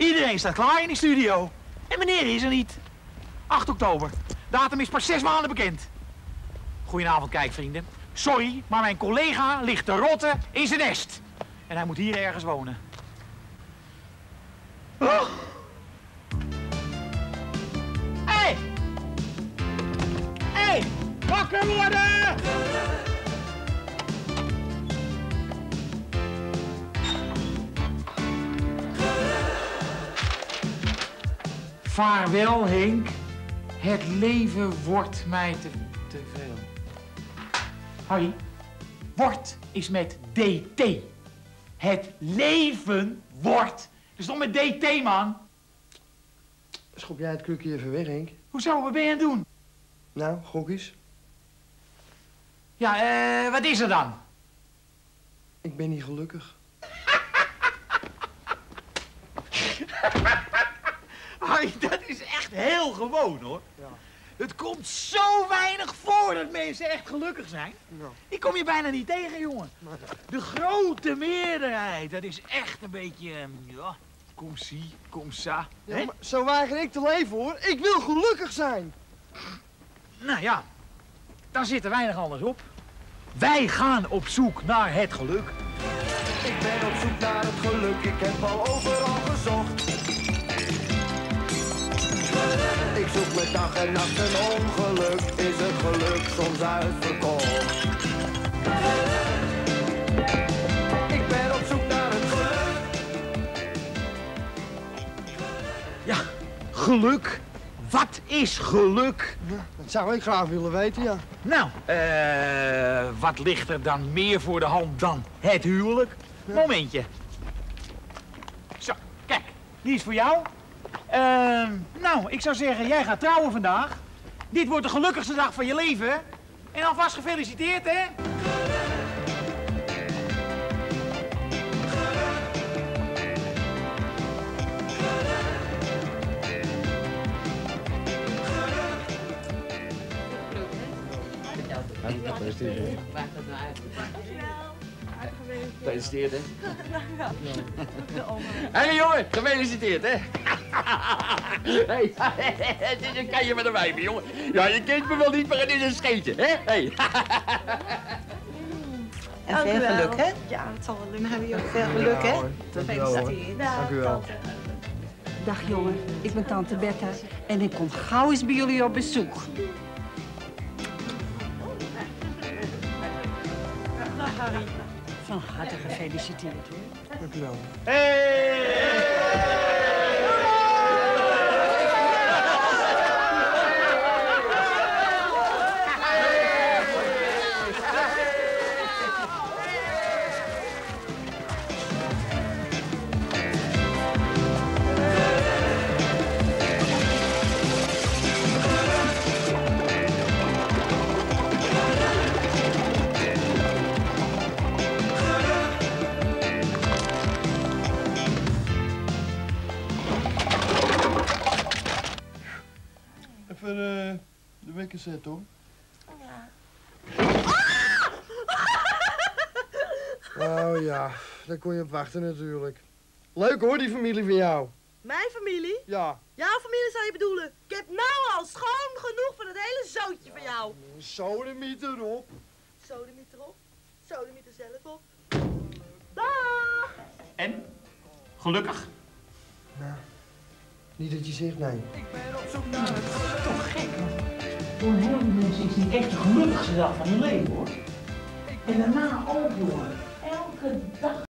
Iedereen staat klaar in die studio. En meneer is er niet. 8 oktober. Datum is pas 6 maanden bekend. Goedenavond, kijkvrienden. Sorry, maar mijn collega ligt te rotten in zijn nest. En hij moet hier ergens wonen. Oh. Hé! Hé! Wakker worden! Vaarwel, Henk. Het leven wordt mij te veel. Harry, wordt is met DT. Het leven wordt. Dus toch met DT, man. Schop jij het krukje even weg, Henk? Hoezo? Wat ben je aan het doen? Nou, gokkies. Ja, wat is er dan? Ik ben niet gelukkig. Harry, dat is echt heel gewoon, hoor. Ja. Het komt zo weinig voor dat mensen echt gelukkig zijn. Ja. Ik kom je bijna niet tegen, jongen. Maar... De grote meerderheid, dat is echt een beetje, ja, kom zie, kom sa. Ja, hè? maar zo weiger ik te leven, hoor. Ik wil gelukkig zijn. Nou ja, dan zit er weinig anders op. Wij gaan op zoek naar het geluk. Ik ben op zoek naar het geluk, ik heb al overal gezocht. Ik zoek met dag en nacht een ongeluk, is het geluk soms uitverkocht. Ik ben op zoek naar het geluk. Ja, geluk. Wat is geluk? Ja, dat zou ik graag willen weten, ja. Nou, wat ligt er dan meer voor de hand dan het huwelijk? Ja. Momentje. Zo, kijk, die is voor jou. Nou, ik zou zeggen, jij gaat trouwen vandaag. Dit wordt de gelukkigste dag van je leven. En alvast gefeliciteerd, hè? Gefeliciteerd, hè? Hé, jongen, gefeliciteerd, hè? Hey, het is een kanje met een wijfje, jongen. Ja, je kent me wel niet, maar het is een scheetje, hè? Hey. En veel geluk, hè? Ja, het zal wel lukken. Dan hebben jullie ook veel geluk, hè? Gefeliciteerd. Dank u wel. Dag jongen, ik ben tante Bertha en ik kom gauw eens bij jullie op bezoek. Dag Harry. Van harte gefeliciteerd, hoor. Dank u wel. Even de wekker zetten, hoor. Ja. Oh ja, daar kon je op wachten natuurlijk. Leuk hoor, die familie van jou. Mijn familie? Ja. Jouw familie zou je bedoelen? Ik heb nou al schoon genoeg van het hele zootje van jou. Sodemiet erop. Sodemiet erop, sodemiet er zelf op. Dag! En? Gelukkig? Nou, niet dat je zegt nee. Ik ben op zoek naar het geluk. Toch gek, man. Voor heel veel mensen is dit echt de gelukkigste dag van hun leven, hoor. En daarna ook, jongen. Elke dag.